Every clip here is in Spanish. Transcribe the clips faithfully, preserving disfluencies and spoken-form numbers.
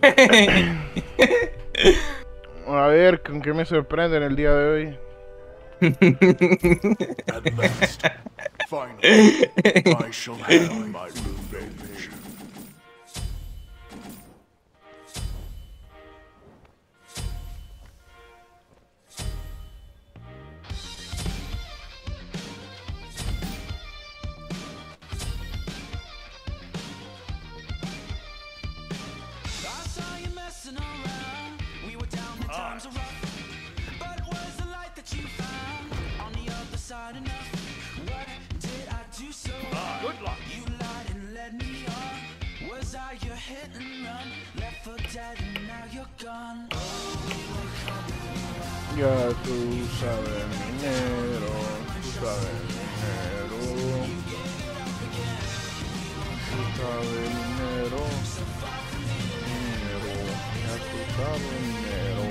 A ver, ¿con qué me sorprende en el día de hoy? At last, finally, I shall have my revenge. Good luck. You lied and led me on. Was I your hit and run? Left for dead and now you're gone. Ya tú sabes, minero, tú sabes, minero. Tú sabes, minero. Minero, ya tú sabes, minero.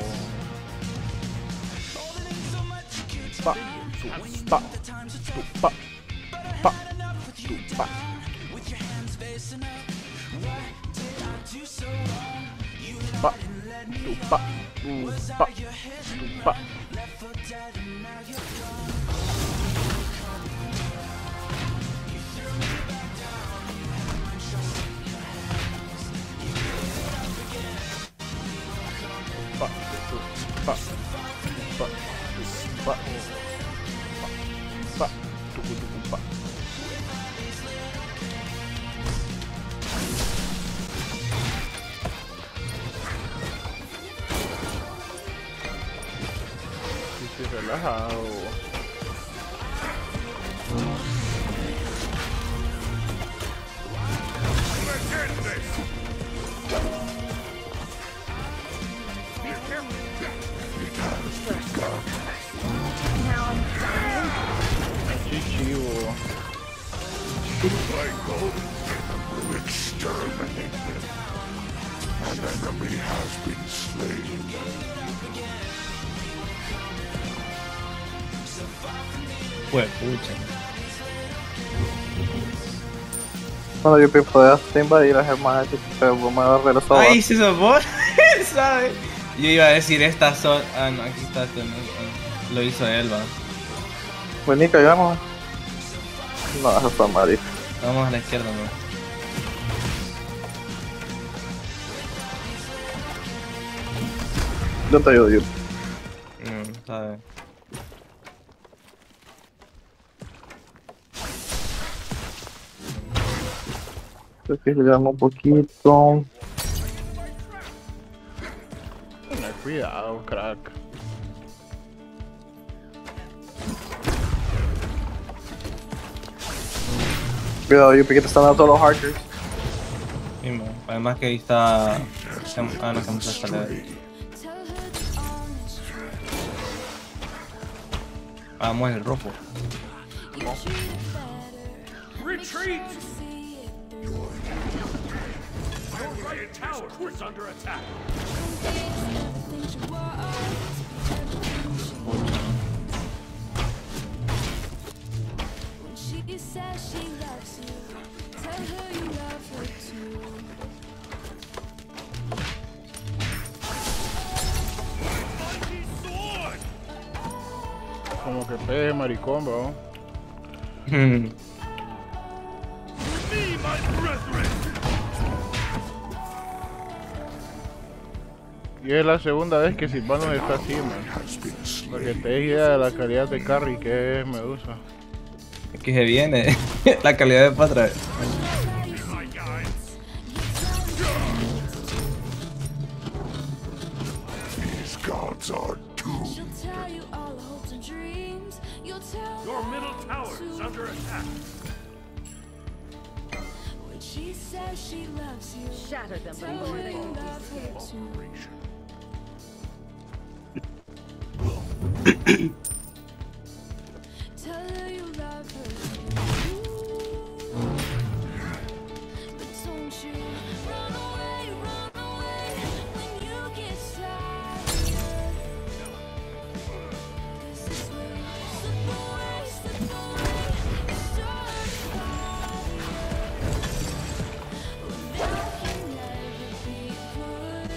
Pa, tu, pa, tu, pa, pa, tu, pa. Pa, tu, pa, tu, pa, tu, pa. Pa, tu, pa, pa, tu, pa, pa, tu, tu, tu, pa. Estoy relajado. Qué chivo. Michael will exterminate them. An enemy has been slain. Pues pucha. Cuando yo pienso poder invadir las hermanas, pero me va a regresar. Ay, si sos vos, ¿sabes? Yo iba a decir esta son. Ah, no, aquí está. Este, no, no. Lo hizo él, va. Buenica, ya no. No, eso está mal. Vamos a la izquierda, ¿no? Yo te ayudo, yo. Mm, ¿sabes? Creo que le damos un poquito. Ten cuidado, crack. Cuidado, yo que te están dando todos los hackers. Sí, man. Además que ahí está. Ah, no, como se sale. Vamos el rojo. Retreat! Your right tower is under attack. She says she loves you. Tell her you love her too. Mighty sword! Como que peje maricón, bro. Me, my brethren! Y es la segunda vez que Silvano está así, man. Para que te des idea de la calidad de carry que es Medusa. Es que se viene. La calidad de para atrás. My guys! These gods are doomed. She'll tell you all her hopes and dreams. You'll tell Your her middle tower is too. under attack. When she says she loves you. Shatter them Tell before her they you fall. love her too. Tell her you love her too. But don't you run away, run away when you get tired. 'Cause this way, slip away, slip away, start fire. Well, that can never be put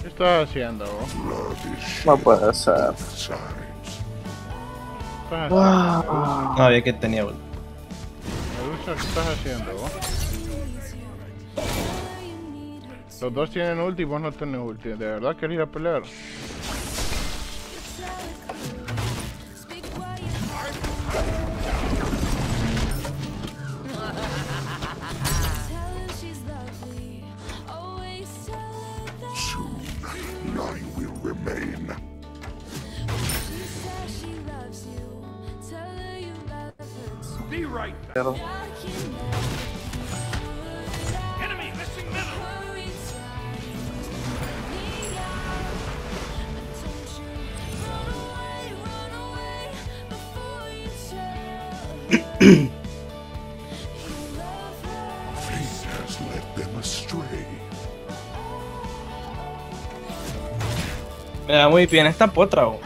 ¿Qué estás haciendo vos? No puede ser. ¿Qué estás haciendo? Ah, No, había que tenía ult. Medusa, ¿qué estás haciendo vos? Los dos tienen ulti y vos no tenés ulti. ¿De verdad querés ir a pelear? Soon, none will remain. Be right back. pero Enemy missing middle. Fate has led them astray. Me da muy bien esta potra, bo.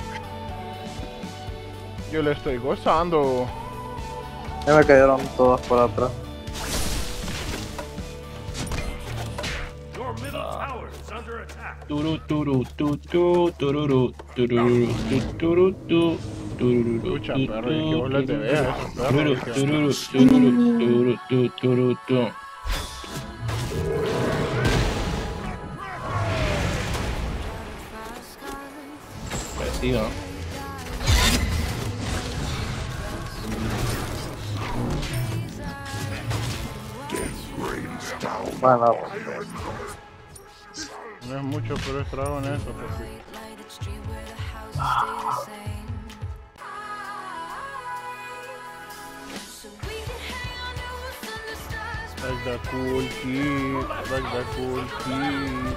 Yo le estoy gozando. ya me cayeron todas por atrás. Your middle tower is under attack. Turu, turu, tu, tu, tururu, tururu, tu, turu, tu, tururu, Escucha, tu, perro, y tu, que vos les tururu, debes a esos perros, tururu, dije. tururu, tururu, turu, tu, turu, tu. Pues sí, ¿no? Rains down. Bueno, No es mucho, pero es trago en eso. Porque... Like the cool kid, like the cool kid.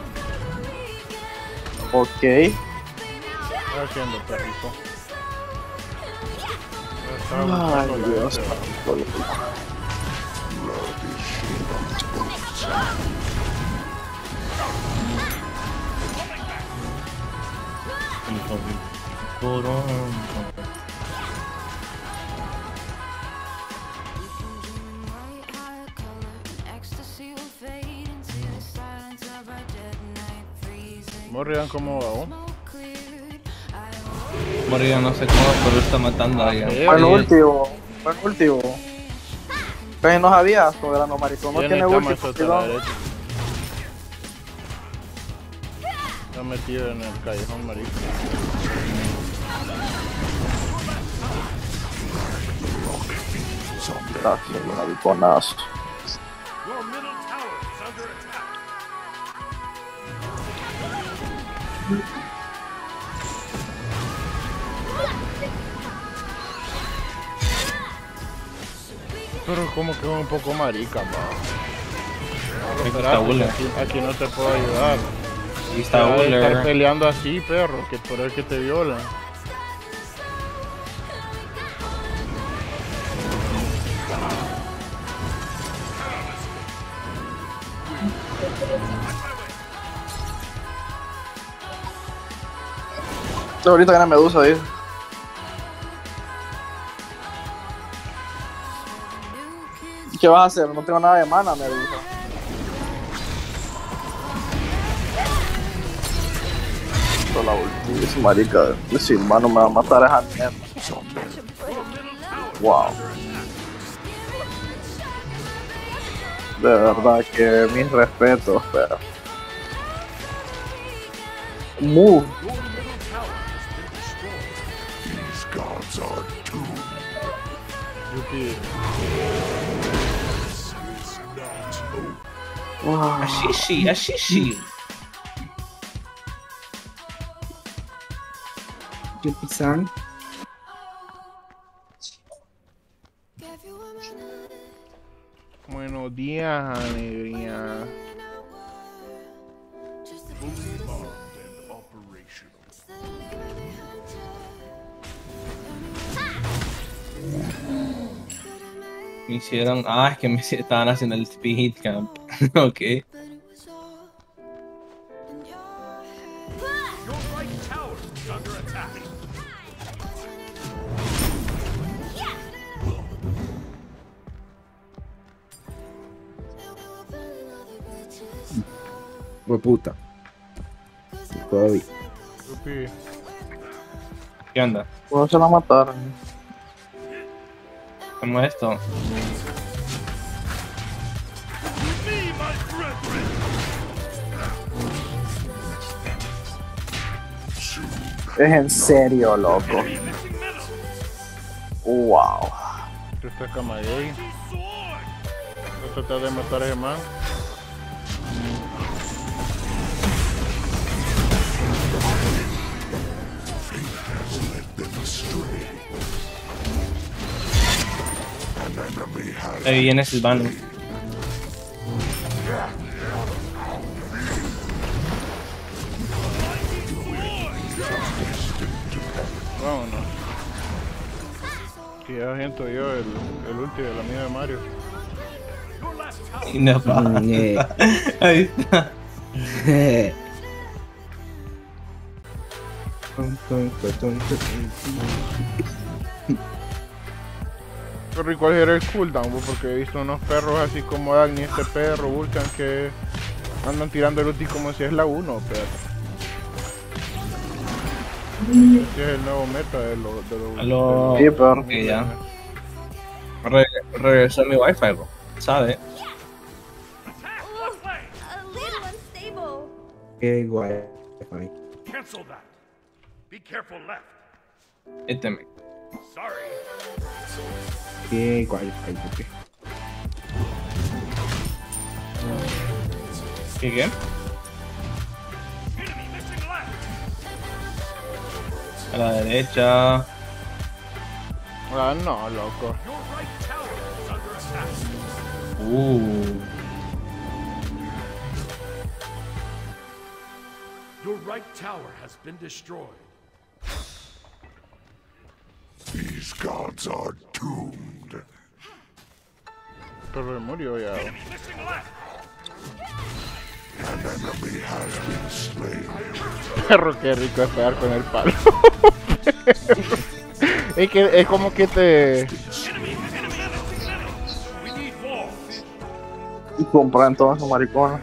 ok. ¿Qué estás haciendo, perrito? Ya estaba Ay, buscando la Dios. gente. Morrigan, ¿cómo va vos? Morir no sé cómo, pero está matando a alguien. Sí, Bueno, oye, último. Bueno, último. Pero no sabía, soberano maricón. No tiene tiene cama último. hasta la derecha. Está metido en el callejón, marico. Gracias, mariconazo. Your middle tower is under attack. Pero como que es un poco marica, pa. Aquí está Espérate, Uller. aquí, aquí no te puedo ayudar. Aquí está Deja de estar Uller. peleando así, perro, que por el que te viola. Ahorita viene Medusa, dice. ¿Qué vas a hacer? No tengo nada de mana, Medusa. Con la ulti, ese marica. Ese hermano me va a matar a esa mierda. Wow. De verdad que mis respetos, pero. Move. These gods are doomed. Yuki, Wow. Ashishi, Ashishi. Yuki-san. buenos días, alegría. Fully armed and operational. Me hicieron. Ah, es que me estaban haciendo el speed camp. Ok. Your right tower is under attack. Fue puta. Kobe. Yupi. ¿Qué onda? Uno se la mataron. ¿Cómo es esto? Es en serio, loco. Wow. Tú estás Kamagay. No tratas de matar a ese man. Ahí viene Silvano. Vámonos. Que ya siento yo el, el ulti de la mía de Mario. Y no pasa. Mm, eh. Ahí está. Pero ¿y cuál era el cooldown? Bo? Porque he visto unos perros así como Agni, este perro, Vulcan, que andan tirando el ulti como si es la uno, pero... Este es el nuevo meta de los... De lo, Aló. Sí, pero- Ok, ya. Re regresó mi wifi, bro. ¿Sabe? A little unstable. Qué guay. Cancel that. Be careful left. Este me. Sorry. Qué guay. ¿Qué? ¿Qué qué? Enemy missing left. A la derecha. Ah, no, loco. Your right tower is under attack. Uh. Your right tower has been destroyed. These gods are doomed. Pero murió ya. Enemy missing left. An enemy has been slain. Perro, qué rico es pegar con el palo. Es que es como que te... Enemy, enemy, enemy. We need more. Y compran todos esos maricones.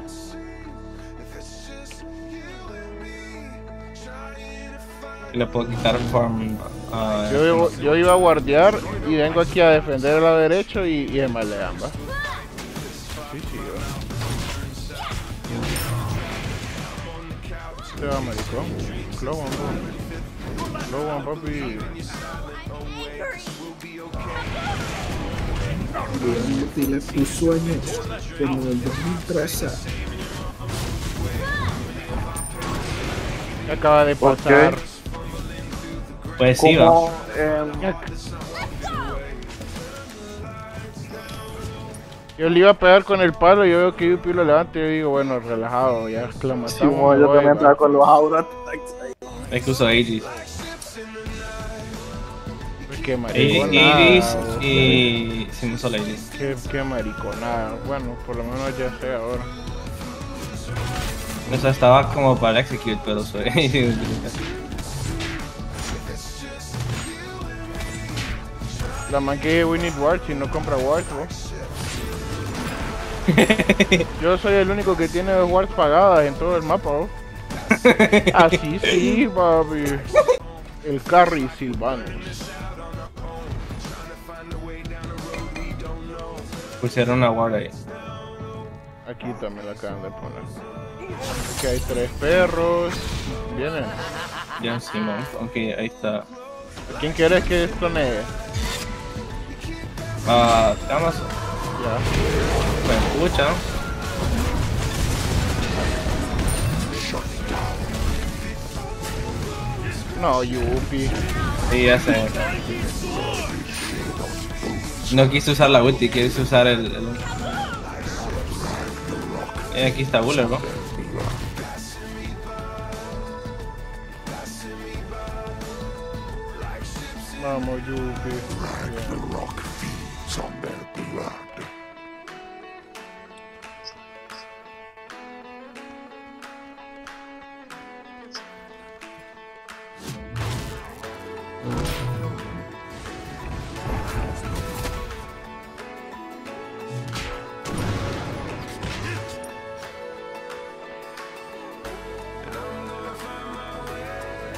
Le puedo quitar farm. a- Yo, iba- yo iba a guardiar y vengo aquí a defender a la derecha y, y se maleamba. Sí, sí, yo. Este va maricón. Clowan, bro. Clowan, papi. Mutila tus sueños como el dos mil trece. Acaba de ¿Por qué? pasar. Pues sí, va. Como em, Yo le iba a pegar con el palo y yo veo que Yupi lo levanta y yo digo, bueno, relajado, ya que la matamos. sí, mo, yo voy, también va. estaba con los aura attacks ahí. Es que uso Aegis. Qué Aegis mariconada. y. Sin un solo Aegis. Qué, qué mariconada. Bueno, por lo menos ya sé ahora. O sea, estaba como para execute, pero soy. La man que we need wards y no compra wards, vos. Yo soy el único que tiene wards pagadas en todo el mapa, vos. Así sí, papi. El carry Silvanus. Pusieron una ward ahí. Aquí también la acaban de poner. Aquí hay tres perros. Vienen. Ya encima. Ok, ahí está. ¿A quién quieres que estronee? Ah, Amazon. Ya. Me escucha. No, Yupi. Sí, ya sé. No quise usar la ulti, quise usar el. el... Eh, aquí está Buller, ¿no? Vamos, Yupi. The Bien. rock feeds on their blood.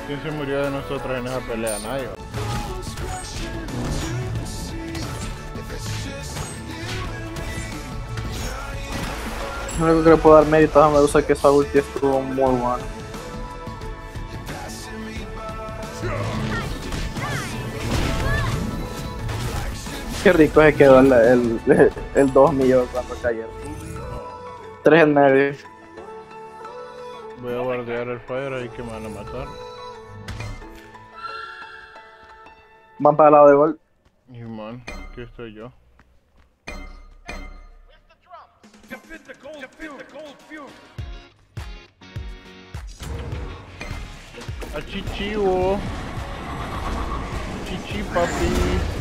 ¿Quién se murió de nosotros en esa pelea? Nadie. Lo único que le puedo dar mérito a Medusa es que esa ulti estuvo muy buena. Qué rico se quedó el, el, el dos millones cuando cayeron. tres en medio. Voy a guardiar el fire ahí que me van a matar. Van para el lado de gol. Y man, aquí estoy yo. Defend the gold Defend the gold fuel. A Chichivo. Chichi papi.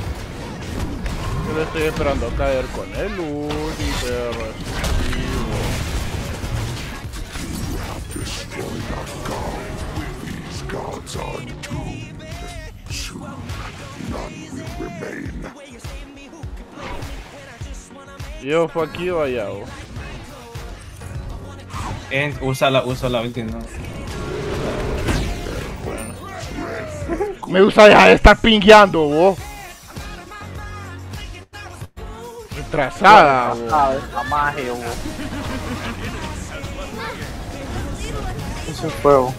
Yo le estoy esperando caer con el ulti, perro. Chichivo. Destroyed our god. These gods are doomed. Soon, none will remain. Yo fue aquí o allá, o. Eh, usa la, usa la ulti, no. Me gusta dejar de estar pingueando, vos. Retrasada, vos. Ah, esa magia, bo. Es un juego.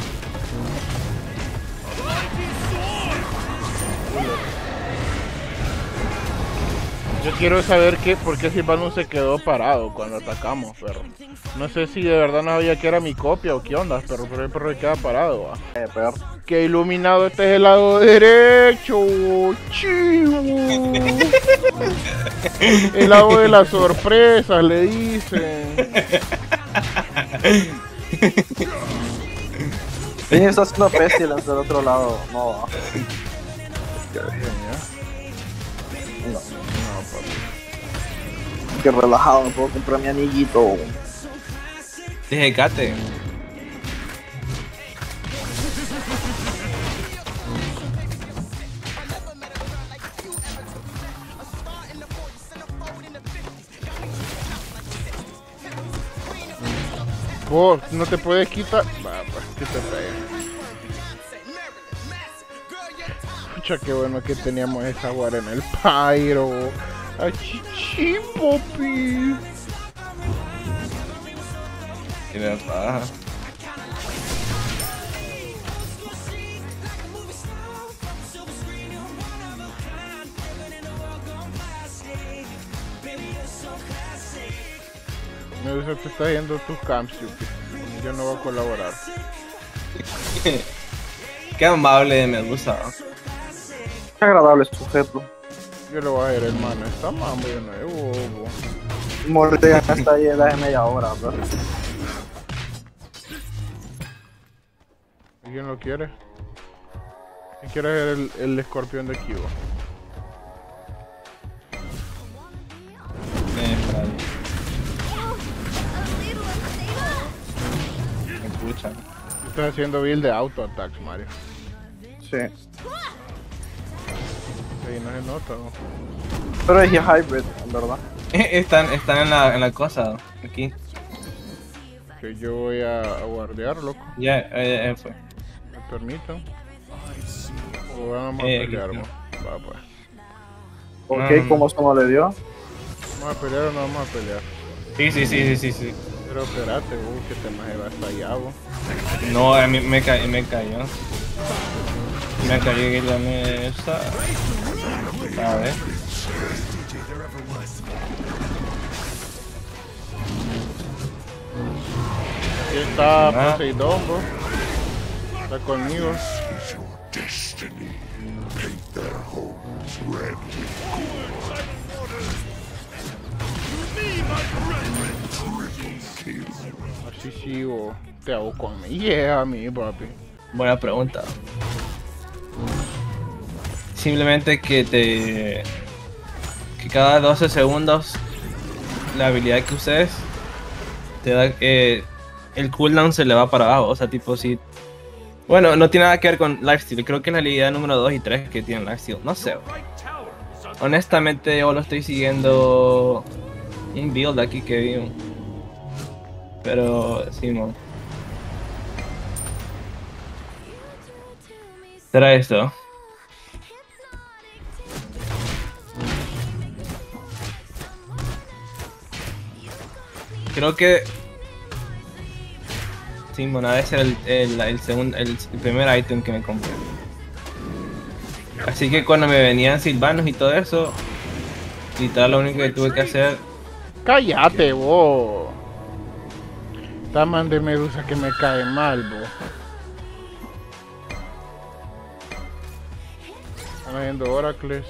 Yo quiero saber qué, por qué Silvano se quedó parado cuando atacamos, perro. No sé si de verdad no sabía que era mi copia o qué onda, pero por el perro queda parado, va. Eh, perro. Que iluminado este es el lado derecho, chivo. El lado de las sorpresas, le dicen. Tiene está haciendo pestilence del otro lado. No, va. No. Qué relajado, me puedo comprar mi anillito. Dije Gate. Vos no te puedes quitar. Va, pues que te pegue. Pucha, qué bueno que teníamos esa guara en el pyro. ¡A chichi, papi! Y me baja. Me gusta que te estás yendo tus camps, Yuki. Yo no voy a colaborar. Qué amable de Medusa. Qué agradable sujeto. Yo le voy a ir, hermano. Está mambo, yo no es bobo. Morte hasta ahí de media hora, bro. ¿Quién lo quiere? ¿Quién quiere ver el, el escorpión de Kibo? Eh, para ahí. Me escuchan. Estás haciendo build de auto attacks, Mario. Sí. Ahí no se nota, ¿no? Pero es hybrid, en verdad. Están, están en la, en la cosa, aquí. Que yo voy a, a guardiar, loco. Ya, eh, eh, fue. ¿Me permitan? O vamos a Eh, pelear, aquí mo. Va, pues. Ok, No, no, ¿cómo se no le dio? ¿Vamos a pelear o no vamos a pelear? Sí, sí, sí, sí, sí, sí. Pero espérate, uh, que te me va hasta allá, vos. No, a mí me, ca me cayó. Me cayó que la mesa. A ver. Aquí está Ah. Poseidón, vos. Está conmigo. Is your destiny. Paint their homes red with triple kill. Así sigo. Te hago con mi yeah, a mí, papi. Buena pregunta. Simplemente que te... Que cada doce segundos la habilidad que uses te da que el cooldown se le va para abajo. O sea, tipo si... Bueno, no tiene nada que ver con lifesteal. Creo que es la habilidad número dos y tres que tienen lifesteal. No sé. Right tower is under Honestamente yo lo estoy siguiendo un build aquí que vi. Pero sí, no. Será esto. Creo que sí, bueno, debe ser el, el, el, segundo, el, el primer ítem que me compré. Así que cuando me venían silvanos y todo eso, literal lo único que tuve que hacer. Cállate, vos. Taman de medusa que me cae mal, vos. Están haciendo oracles.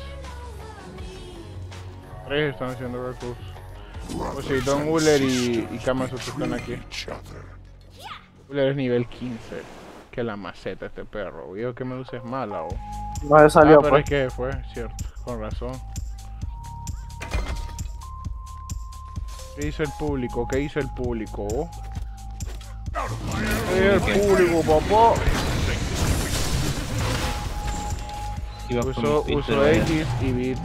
Tres están haciendo oracles. Pues sí, Don Uller y, y Kamazoto están aquí. Uller es nivel quince. Que la maceta este perro. Veo que medusa es mala, vos. No se salió, Ah, pero pues. es que fue, cierto, con razón. ¿Qué hizo el público? ¿Qué hizo el público? ¿Qué hizo el público, papá? Iba por Usó, mi usó Twitter, Aegis y Beats.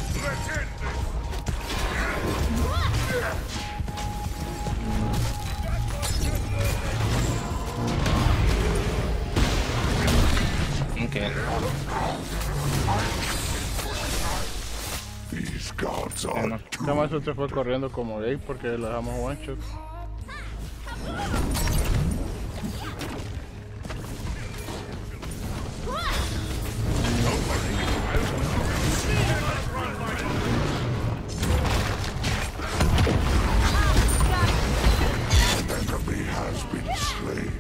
Okay. These gods are Bueno, Kamazoto se fue corriendo como gay porque le dejamos one shot. enemy has been slain.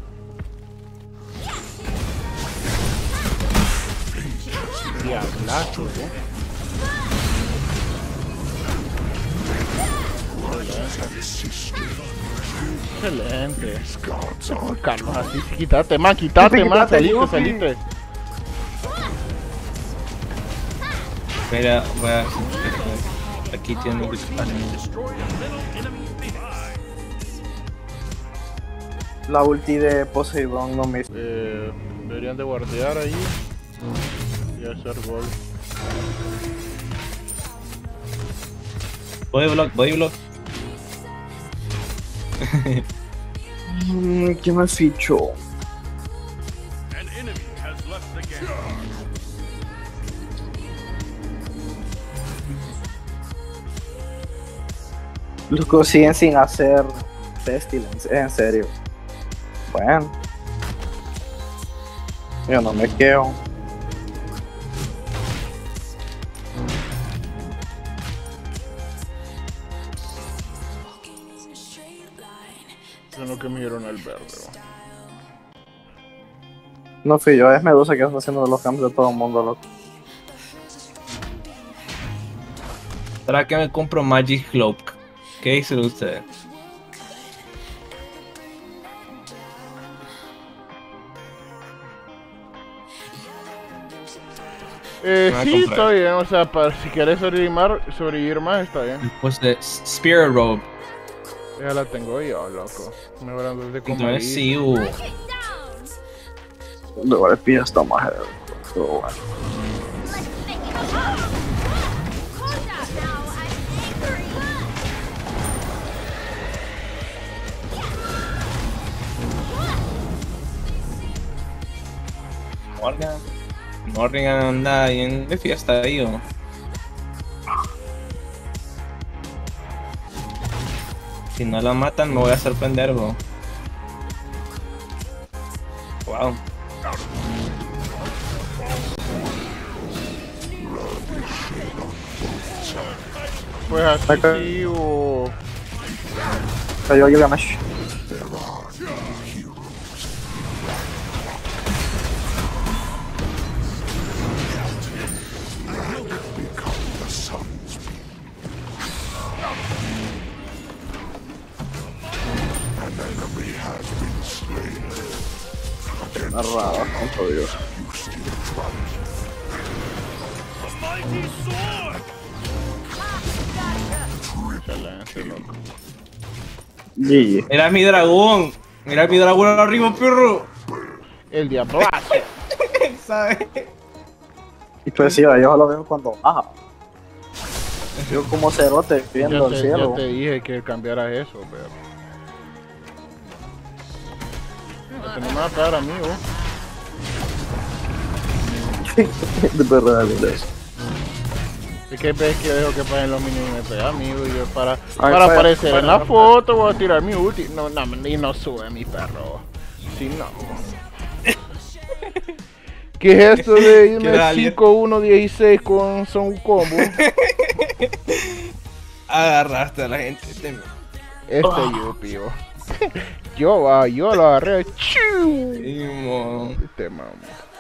Diablazo, ¿no? Excelente. These gods are Carlos, así, quítate más, quítate más, Quítate, saliste, Yuki. saliste. mira, voy a... Aquí tiene un... La ulti de Poseidón no me hizo. Eh, deberían de guardear ahí y hacer gol. Body block, body block. Mm, ¿Qué me fichó? An enemy has left the game. Los siguen sin hacer Pestilence, en serio. Bueno. Yo no me quedo. Eso es lo que me dieron al verde. ¿no? No fui yo, es Medusa que está haciendo los cambios de todo el mundo, loco. ¿Será que me compro Magic Cloak? ¿Qué dicen ustedes? Eh, Me voy a sí, comprar. está bien, o sea, para, si quieres sobrevivir más, sobrevivir más, está bien. Pues de Spirit Robe. Ya la tengo yo, loco. Mejorando de Entonces sí, uh, Luego el pie está más. Pero bueno. Morgan. Morgan anda ahí en de fiesta ahí, o. Si no la matan, me voy a sorprender, bro. Wow. Pues así, Acá. sí, o... Cayó Gilgamesh. the sons. An enemy has been slain. Narrada, santo Dios. You still try. The mighty sword! Excelente, loco. G G. Mira mi dragón. Mira mi dragón arriba, perro. El diablazo. ¿Sabes? Y pues sí, yo lo veo cuando baja. Yo como cerote viendo Ya el te, cielo. ya te dije que cambiaras eso, pero... Este no me va a pegar a mí, ¿o? De perro de habilidades. Es que ves que dejo que paguen los mini M P, amigo, y yo para, Ay, para para- aparecer para- en la foto voy a tirar mi ulti. No, no, y no sube mi perro. Si no. ¿Qué es esto de Qué una valiente. cinco uno dieciséis con son combo? Agarraste a la gente. Este- Este yo, pío. Yo va, yo lo agarré. ¡Chiu! Y, mo- Este mamá.